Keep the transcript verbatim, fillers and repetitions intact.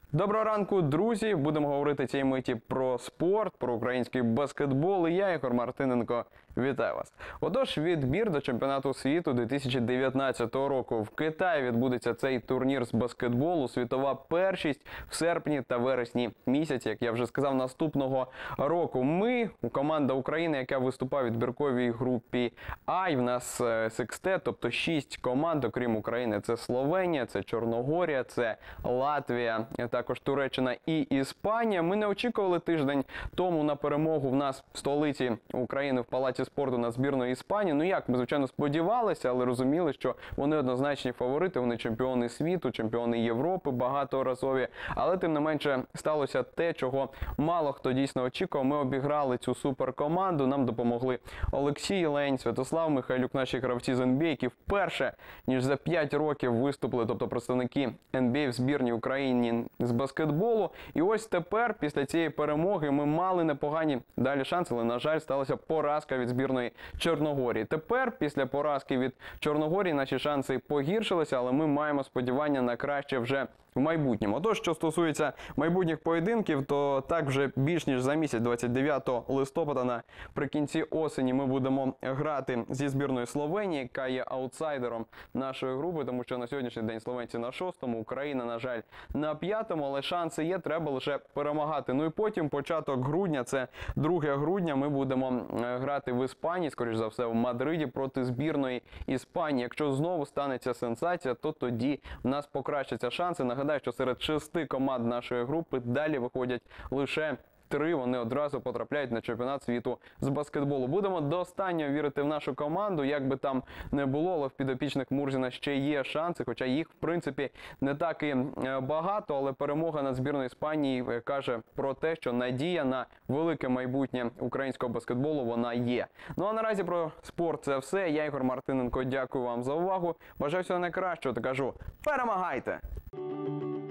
Доброго ранку, друзі! Будемо говорити цій миті про спорт, про український баскетбол. І я, Ігор Мартиненко, вітаю вас. Отож, відбір до чемпіонату світу дві тисячі дев'ятнадцятого року. В Китаї відбудеться цей турнір з баскетболу. Світова першість в серпні та вересні місяці, як я вже сказав, наступного року. Ми, команда України, яка виступає в відбірковій групі А, і в нас секстет, тобто шість команд, окрім України. Це Словенія, це Чорногорія, це Латвія, також Туреччина і Іспанія. Ми не очікували тиждень тому на перемогу в нас в столиці України в Палаці спорту над збірною Іспанії. Ну як, ми, звичайно, сподівалися, але розуміли, що вони однозначні фаворити, вони чемпіони світу, чемпіони Європи багаторазові. Але тим не менше сталося те, чого мало хто дійсно очікував. Ми обіграли цю суперкоманду, нам допомогли Олексій Лень, Святослав Михайлюк, наші гравці з ен бі ей, які вперше, ніж за п'ять років виступили, тобто представники ен бі ей в збірній Україні з баскетболу. І ось тепер, після цієї перемоги, ми мали непогані далі шанси, але, на жаль, сталася поразка від збірної Чорногорії. Тепер, після поразки від Чорногорії, наші шанси погіршилися, але ми маємо сподівання на краще вже в майбутньому. Отож, що стосується майбутніх поєдинків, то так вже більш ніж за місяць, двадцять дев'ятого листопада, наприкінці осені, ми будемо грати зі збірною Словенії, яка є аутсайдером нашої групи, тому що на сьогоднішній день словенці на шостому, Україна, на жаль, на п'ятому, але шанси є, треба лише перемагати. Ну і потім, початок грудня, це друге грудня, ми будемо грати в Іспанії, скоріш за все, в Мадриді проти збірної Іспанії. Якщо знову станеться сенсація, то тоді в нас покращаться шанси. Нагадаю, що серед шести команд нашої групи далі виходять лише три, вони одразу потрапляють на чемпіонат світу з баскетболу. Будемо до останнього вірити в нашу команду, як би там не було, але в підопічних Мурзіна ще є шанси, хоча їх, в принципі, не так і багато, але перемога над збірною Іспанії каже про те, що надія на велике майбутнє українського баскетболу, вона є. Ну а наразі про спорт це все. Я, Ігор Мартиненко, дякую вам за увагу. Бажаю всього найкращого та кажу, перемагайте!